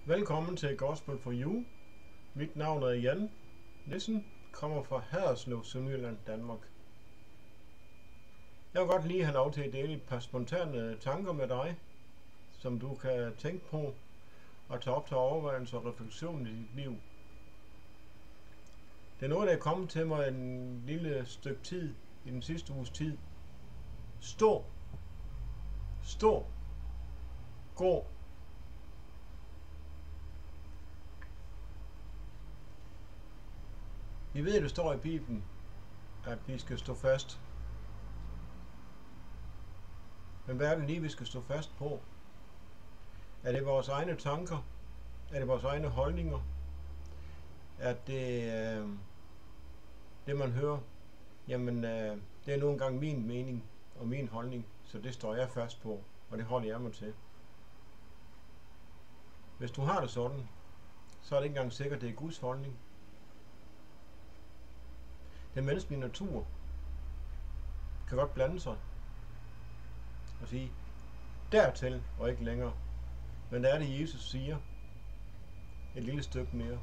Velkommen til Gospel for You. Mit navn er Jan Nissen, kommer fra Haderslev, Sønderjylland, Danmark. Jeg vil godt lige have lov til at dele et par spontane tanker med dig, som du kan tænke på og tage op til overvejelse og refleksion i dit liv. Det er noget, der er kommet til mig en lille stykke tid, i den sidste uges tid. Stå. Gå. Vi ved, at det står i Bibelen, at vi skal stå fast. Men hvad er det lige, vi skal stå fast på? Er det vores egne tanker? Er det vores egne holdninger? Er det det, man hører? Jamen, det er nogle gange min mening og min holdning, så det står jeg fast på, og det holder jeg mig til. Hvis du har det sådan, så er det ikke engang sikkert, det er Guds holdning. Den menneskelige natur kan godt blande sig og sige dertil og ikke længere. Men der er det, Jesus siger, et lille stykke mere.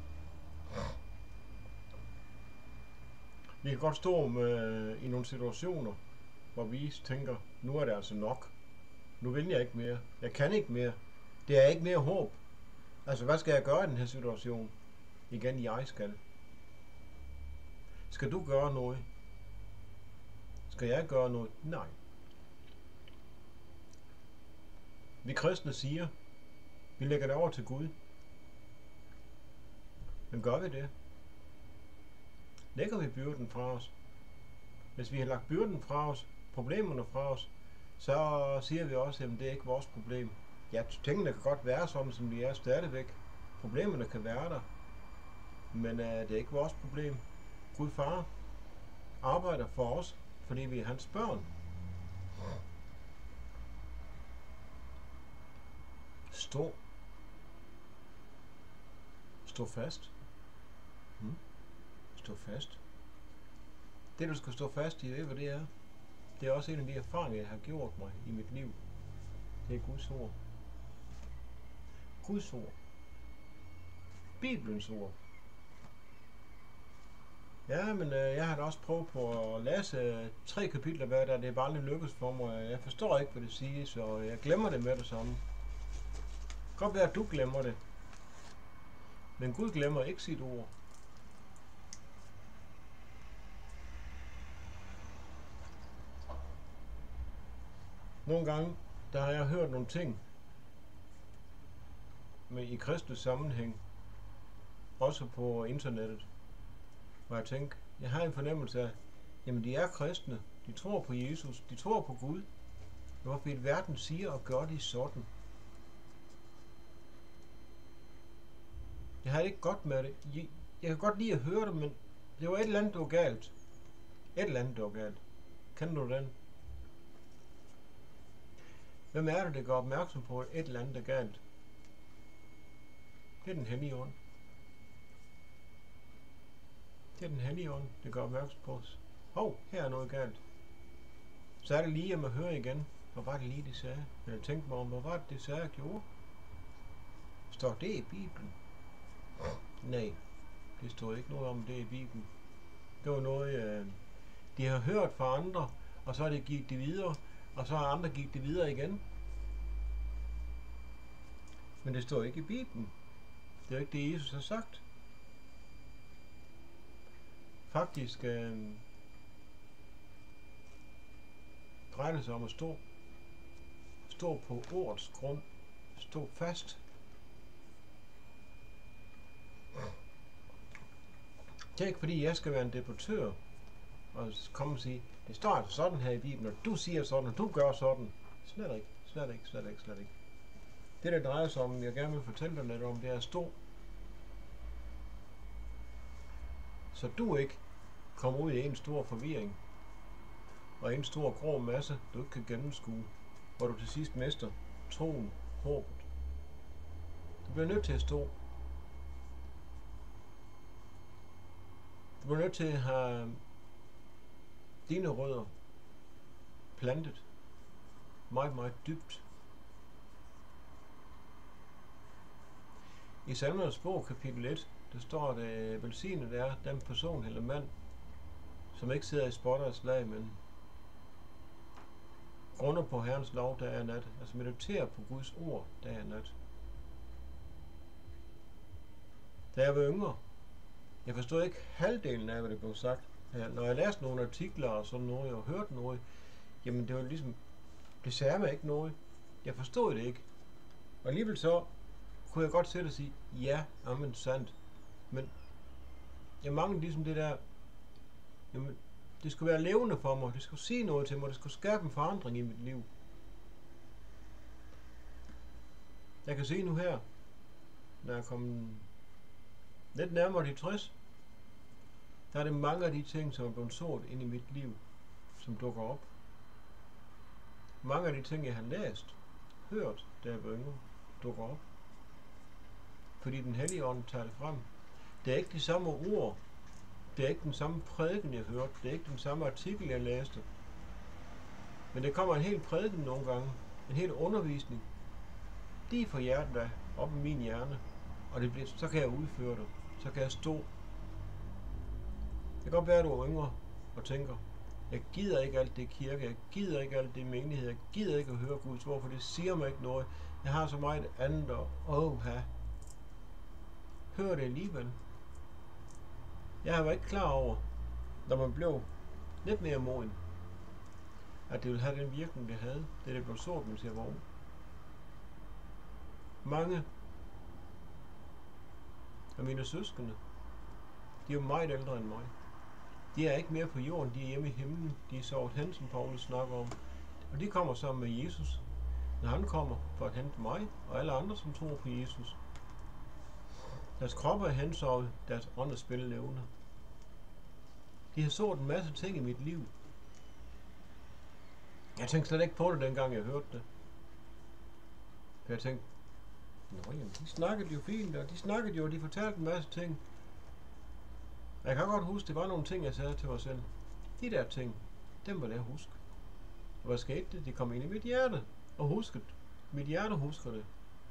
Vi kan godt stå i nogle situationer, hvor vi tænker, nu er det altså nok. Nu vil jeg ikke mere. Jeg kan ikke mere. Det er ikke mere håb. Altså, hvad skal jeg gøre i den her situation? Igen, jeg skal. Skal du gøre noget? Skal jeg gøre noget? Nej. Vi kristne siger, vi lægger det over til Gud. Men gør vi det? Lægger vi byrden fra os? Hvis vi har lagt byrden fra os, problemerne fra os, så siger vi også, at det er ikke vores problem. Ja, tingene kan godt være sådan, som de er stadigvæk. Problemerne kan være der. Men det er ikke vores problem. Gud far arbejder for os, fordi vi er hans børn. Stå fast. Stå fast. Det, du skal stå fast i, hvad det er. Det er også en af de erfaringer, jeg har gjort mig i mit liv. Det er Guds ord. Guds ord. Bibelens ord. Ja, men jeg har da også prøvet på at læse 3 kapitler hver dag. Det er bare aldrig lykkedes for mig. Jeg forstår ikke, hvad det siger, så jeg glemmer det med det samme. Det kan godt være, at du glemmer det. Men Gud glemmer ikke sit ord. Nogle gange, der har jeg hørt nogle ting i kristne sammenhæng, også på internettet, hvor jeg tænker, jeg har en fornemmelse af, jamen de er kristne, de tror på Jesus, de tror på Gud. Hvorfor i verden siger og gør de sådan? Jeg har det ikke godt med det. Jeg kan godt lide at høre det, men det var et eller andet, der var galt. Et eller andet, der var galt. Kender du den? Hvem er det, der gør opmærksom på, at et eller andet er galt? Det er den hellige ånd. Det er den hellige ånd, der gør opmærksom på os. Her er noget galt. Så er det lige, at man hører igen, hvad var det lige, det sagde? Jeg tænkte mig om, hvad var det sagde, jeg gjorde? Står det i Bibelen? Nej, det står ikke noget om det i Bibelen. Det var noget, de har hørt fra andre, og så har de givet det videre, og så har andre givet det videre igen. Men det står ikke i Bibelen. Det er ikke det, Jesus har sagt. Faktisk drejer det sig om at stå på ordets grund. Stå fast. Det er ikke fordi, jeg skal være en debattør og komme og sige, det står altså sådan her i Bibelen, og du siger sådan, og du gør sådan. Slet ikke. Det, der drejer sig om, jeg gerne vil fortælle dig lidt om, det er at stå. Så du ikke kommer ud i en stor forvirring, og en stor grå masse, du ikke kan gennemskue, hvor du til sidst mister troen, håbet. Du bliver nødt til at stå. Du bliver nødt til at have dine rødder plantet meget, meget dybt I Salmernes bog, kapitel 1, der står det, velsignet er den person eller mand, som ikke sidder i spot og slag, men grunder på Herrens lov dag og nat. Altså mediterer på Guds ord dag og nat. Da jeg var yngre, jeg forstod ikke halvdelen af, hvad det blev sagt. Når jeg læste nogle artikler og sådan noget, og hørte noget, jamen det var ligesom, det sagde mig ikke noget. Jeg forstod det ikke. Og alligevel så kunne jeg godt sætte og sige, ja, amen, sandt. Men jeg manglede ligesom det der, jamen, det skulle være levende for mig, det skulle sige noget til mig, det skulle skabe en forandring i mit liv. Jeg kan se nu her, når jeg kommer lidt nærmere de 60, der er det mange af de ting, som er blevet sået ind i mit liv, som dukker op. Mange af de ting, jeg har læst, hørt, da jeg var yngre, dukker op. Fordi den hellige ånd tager det frem. Det er ikke de samme ord. Det er ikke den samme prædiken, jeg hørte. Det er ikke den samme artikel, jeg læste. Men der kommer en hel prædiken nogle gange. En hel undervisning. Lige fra hjertet af, op i min hjerne. Og det bliver, så kan jeg udføre det. Så kan jeg stå. Det kan godt være, at du er yngre og tænker, jeg gider ikke alt det kirke, jeg gider ikke alt det menighed, jeg gider ikke at høre Guds ord, for det siger mig ikke noget. Jeg har så meget andet og hør det alligevel. Jeg var ikke klar over, når man blev lidt mere moden, at det ville have den virkning, det havde. Det blev sået, mens jeg var ung. Mange af mine søskende, de er jo meget ældre end mig. De er ikke mere på jorden, de er hjemme i himlen. De er sovet hen, som Paulus snakker om. Og de kommer sammen med Jesus, når han kommer for at hente mig og alle andre, som tror på Jesus. Deres kroppe er hensovet, deres ånd er spillelevende. De har sået en masse ting i mit liv. Jeg tænkte slet ikke på det, dengang jeg hørte det. For jeg tænkte, jamen, de snakkede jo fint, og de fortalte en masse ting. Jeg kan godt huske, det var nogle ting, jeg sagde til mig selv. De der ting, dem vil jeg huske. Og hvad skete det? De kom ind i mit hjerte og huskede. Mit hjerte husker det.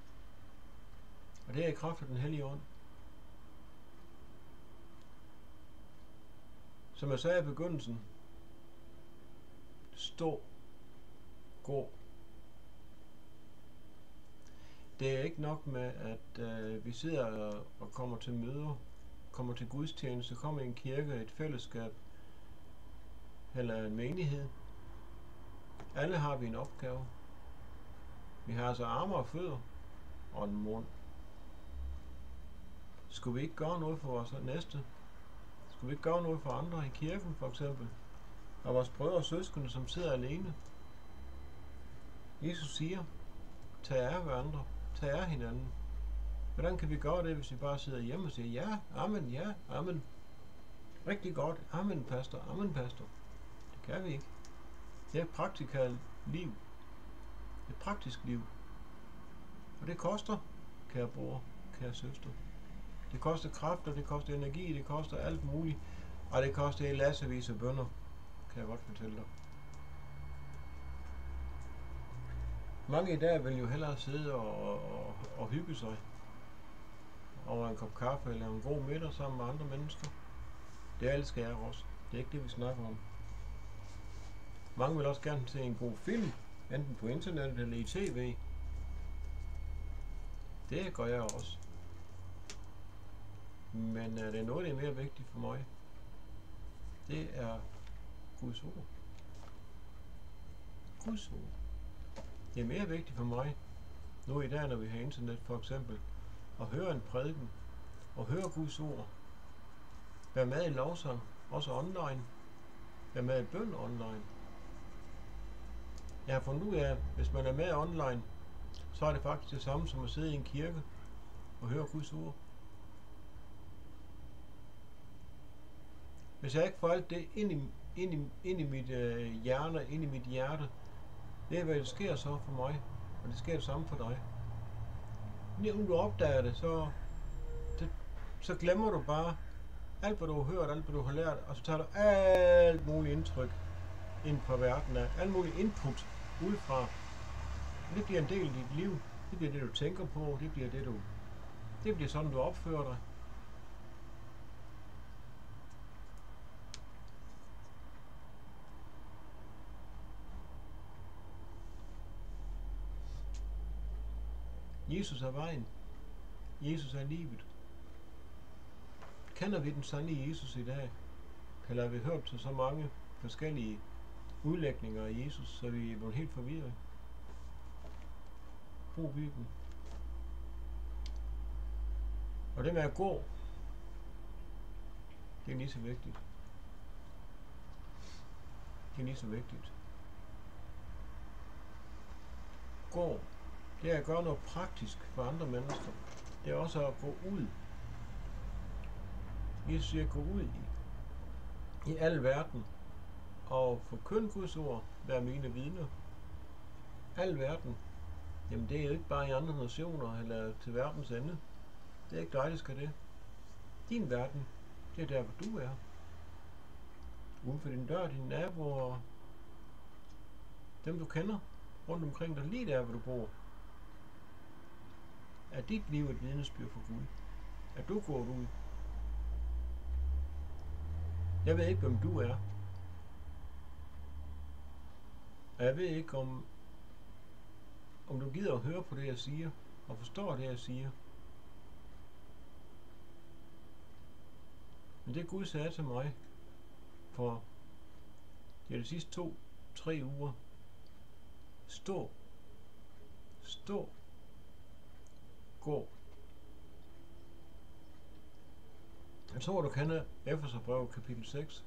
Og det er i kraft af den hellige ånd. Som jeg sagde i begyndelsen, stå, gå. Det er ikke nok med, at vi sidder og kommer til møder, kommer til gudstjeneste, kommer i en kirke, et fællesskab eller en menighed. Alle har vi en opgave. Vi har altså arme og fødder og en mund. Skulle vi ikke gøre noget for vores næste? Skulle vi ikke gøre noget for andre i kirken, for eksempel? Og vores brødre og søskende, som sidder alene. Jesus siger, tag af hverandre, tag af hinanden. Hvordan kan vi gøre det, hvis vi bare sidder hjemme og siger, ja, amen. Rigtig godt, amen, pastor. Det kan vi ikke. Det er et praktikalt liv. Et praktisk liv. Og det koster, kære bror, kære søster. Det koster kræfter, det koster energi, det koster alt muligt. Og det koster lassevis af bønner, kan jeg godt fortælle dig. Mange i dag vil jo hellere sidde og hygge sig over en kop kaffe eller en god middag sammen med andre mennesker. Det elsker jeg også. Det er ikke det, vi snakker om. Mange vil også gerne se en god film, enten på internettet eller i tv. Det gør jeg også. Men det er noget, der er mere vigtigt for mig. Det er Guds ord. Guds ord. Det er mere vigtigt for mig, nu i dag, når vi har internet for eksempel, at høre en prædiken, og høre Guds ord. Vær med i lovsang, også online. Vær med i bøn online. Jeg har fundet ud af, at hvis man er med online, så er det faktisk det samme som at sidde i en kirke og høre Guds ord. Hvis jeg ikke får alt det ind i mit hjerne, ind i mit hjerte, det er, hvad der sker så for mig, og det sker det samme for dig. Når du opdager det, så glemmer du bare alt, hvad du har hørt, alt, hvad du har lært, og så tager du alt muligt indtryk ind på verden af, alt muligt input udefra. Det bliver en del af dit liv. Det bliver det, du tænker på. Det bliver det, du Det bliver sådan, du opfører dig. Jesus er vejen. Jesus er livet. Kender vi den sande Jesus i dag? Eller har vi hørt til så mange forskellige udlægninger af Jesus, så vi er blevet helt forvirret? Brug Bibelen. Og det med at gå, det er lige så vigtigt. Det er lige så vigtigt. Gå, det er at gøre noget praktisk for andre mennesker. Det er også at gå ud. Jesus siger, gå ud i al verden og forkynde Guds ord, vær mine vidner. Al verden. Jamen det er jo ikke bare i andre nationer eller til verdens ende. Det er ikke dig, der skal det. Din verden, det er der, hvor du er. Uden for din dør, dine naboer, dem du kender rundt omkring dig, lige der, hvor du bor. Er dit liv et vidnesbyrd for Gud? Er du gået ud? Jeg ved ikke, hvem du er. Og jeg ved ikke, om du gider at høre på det, jeg siger, og forstår det, jeg siger. Men det Gud sagde til mig for de sidste 2-3 uger. Stå, gå. Jeg tror, du kender Efeserbrevet kapitel 6.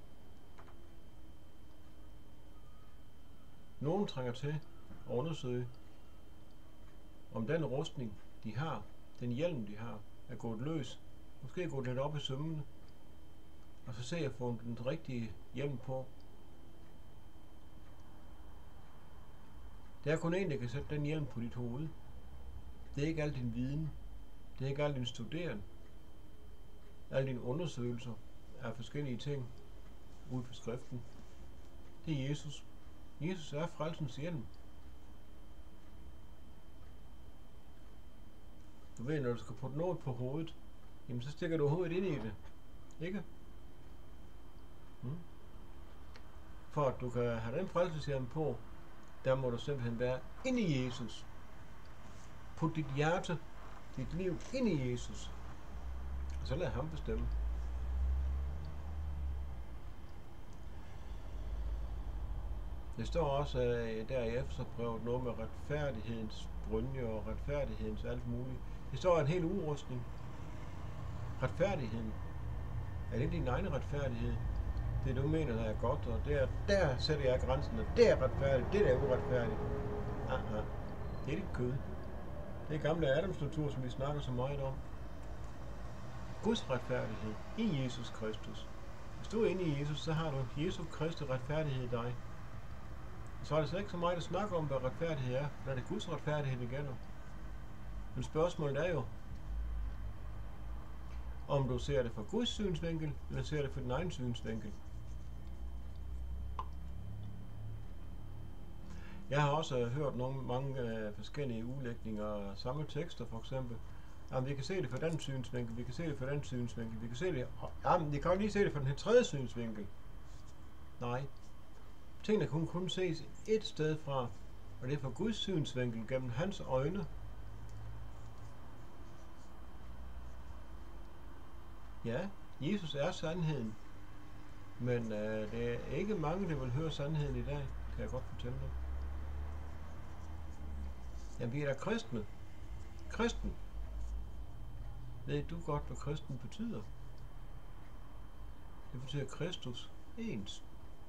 Nogen trænger til at undersøge, om den rustning, de har, den hjelm, de har, er gået løs. Måske er gået lidt op i sømmene, og så ser jeg få den rigtige hjelm på. Det er kun en, der kan sætte den hjelm på dit hoved. Det er ikke al din viden. Det er ikke al din studeren. Alle dine undersøgelser af forskellige ting ude på skriften. Det er Jesus. Jesus er frelsens hjelm. Du ved, når du skal putte noget på hovedet, jamen så stikker du hovedet ind i det. Ikke? For at du kan have den frelseshjelm på, der må du simpelthen være inde i Jesus. Put dit hjerte, dit liv ind i Jesus. Og så lad ham bestemme. Det står også der i Efeserbrevet noget med retfærdighedens brynje og retfærdighedens alt muligt. Det står en hel udrustning. Retfærdigheden. Er det din egen retfærdighed? Det du mener, der er godt, og der sætter jeg grænsen, og det er retfærdigt, det der er uretfærdigt. Aha. Det er dit kød. Det er gamle Adams natur, som vi snakker så meget om. Guds retfærdighed i Jesus Kristus. Hvis du er inde i Jesus, så har du Jesu Kristi retfærdighed i dig. Og så er det slet ikke så meget at snakke om, hvad retfærdighed er, når det er Guds retfærdighed, det gælder. Men spørgsmålet er jo, om du ser det fra Guds synsvinkel, eller ser det fra din egen synsvinkel. Jeg har også hørt mange forskellige udlægninger af samme tekster, for eksempel. Jamen, vi kan se det fra den synsvinkel, vi kan se det fra den synsvinkel, vi kan se det... Jamen, vi kan jo lige se det fra den her tredje synsvinkel. Nej. Tingene kunne kun ses et sted fra, og det er fra Guds synsvinkel, gennem hans øjne. Ja, Jesus er sandheden, men det er ikke mange, der vil høre sandheden i dag, kan jeg godt fortælle dig. Jamen, vi er da kristne. Kristen. Ved du godt, hvad kristen betyder? Det betyder Kristus ens.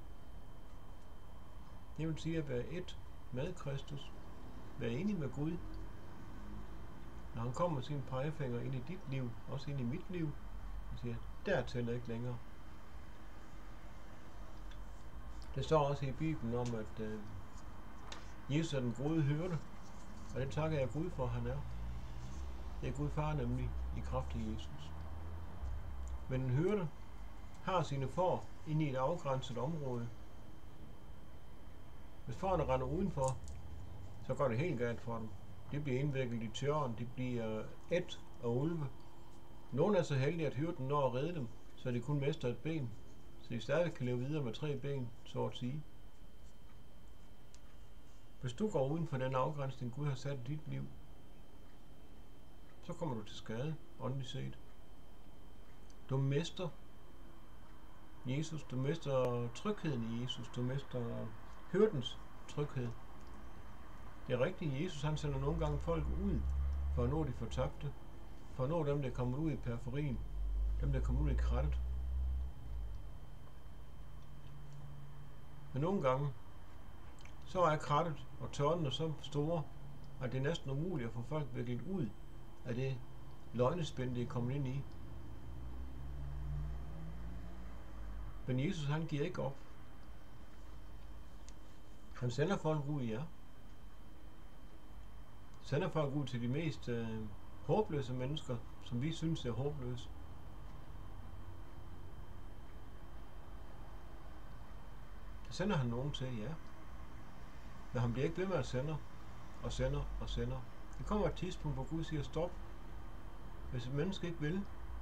Det vil sige at være et med Kristus. Være enig med Gud. Når han kommer med sine pegefinger ind i dit liv, også ind i mit liv, og siger, der tæller ikke længere. Det står også i Bibelen om, at Jesus er den gode hyrde, og det takker jeg Gud for, at han er. Det er Gud far nemlig, i kraft af Jesus. Men en hyrde har sine får inde i et afgrænset område. Hvis fårene render udenfor, så går det helt galt for dem. De bliver indviklet i tjøren, de bliver et og ulve. Nogle er så heldige, at hyrden når at redde dem, så de kun mister et ben, så de stadig kan leve videre med 3 ben, så at sige. Hvis du går uden for den afgrænsning, Gud har sat i dit liv, så kommer du til skade, åndeligt set. Du mister Jesus, du mister trygheden i Jesus, du mister hyrdens tryghed. Det er rigtigt, Jesus han sender nogle gange folk ud for at nå de fortabte, for at nå dem, der kommer ud i periferien, dem, der kommer ud i krattet. Men nogle gange, så er krattet og tørnene så store, at det er næsten umuligt at få folk viklet ud af det løgnespind, de er kommet ind i. Men Jesus han giver ikke op. Han sender folk ud i jer. Sender folk ud til de mest håbløse mennesker, som vi synes er håbløse. Så sender han nogen til jer. Men han bliver ikke ved med at sende og sender og sender. Det kommer et tidspunkt, hvor Gud siger stop. Hvis et menneske ikke vil,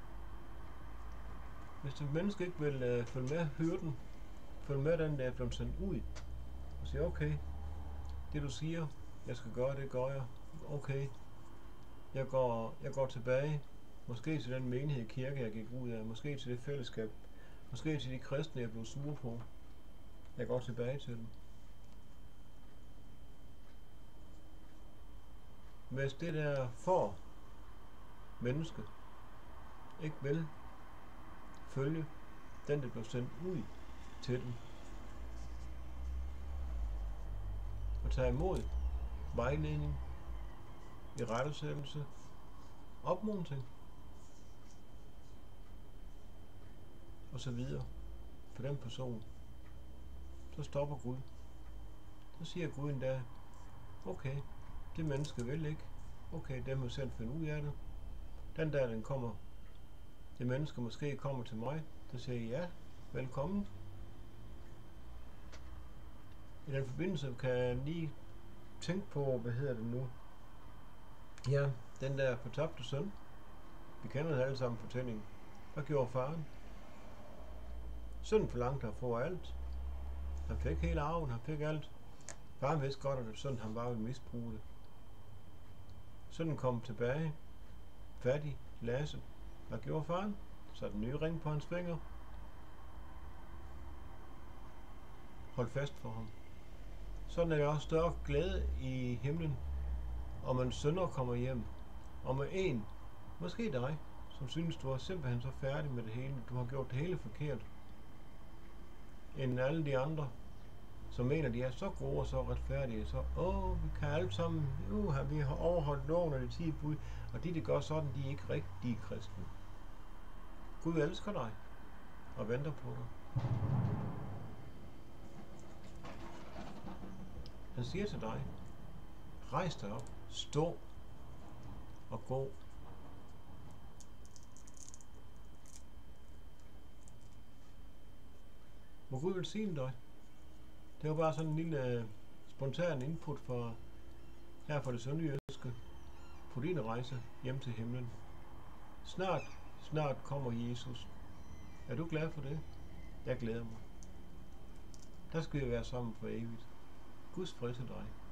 hvis et menneske ikke vil følge med hyrden, følge med den, der er blevet sendt ud, og siger okay, det du siger, jeg skal gøre, det gør jeg. Okay, jeg går tilbage, måske til den menighed kirke, jeg gik ud af, måske til det fællesskab, måske til de kristne, jeg blev sur på. Jeg går tilbage til dem. Hvis det der for menneske ikke vil følge den, der blev sendt ud til dem, og tage imod vejledning, irettesættelse, opmuntring og så videre for den person, så stopper Gud. Så siger Gud endda, okay, det menneske vil ikke, okay, det må selv finde ud af det. Den der, den kommer, det menneske måske kommer til mig, så siger jeg, ja, velkommen. I den forbindelse kan jeg lige tænke på, hvad hedder det nu? Ja, den der fortabte søn. Vi kender det alle sammen fortællingen. Hvad gjorde faren? Sønnen forlangte at få alt. Han fik hele arven, han fik alt. Faren vidste godt, at sønnen han bare ville misbruge det. Sønnen kom tilbage, fattig, Lasse. Hvad gjorde faren? Så den nye ring på hans finger. Hold fast for ham. Sådan er der også større glæde i himlen, om en sønder kommer hjem, og med en, måske dig, som synes, du er simpelthen så færdig med det hele, du har gjort det hele forkert, end alle de andre, som mener, de er så gode og så retfærdige, så, vi kan alle sammen, vi har overholdt loven og de 10 bud, og de gør sådan, de er ikke rigtige kristne. Gud elsker dig, og venter på dig. Han siger til dig, rejs dig op, stå og gå. Må Gud velsigne dig. Det var bare sådan en lille spontan input her fra det sønderjyske på din rejse hjem til himlen. Snart kommer Jesus. Er du glad for det? Jeg glæder mig. Der skal vi være sammen for evigt. Guds fred til dig.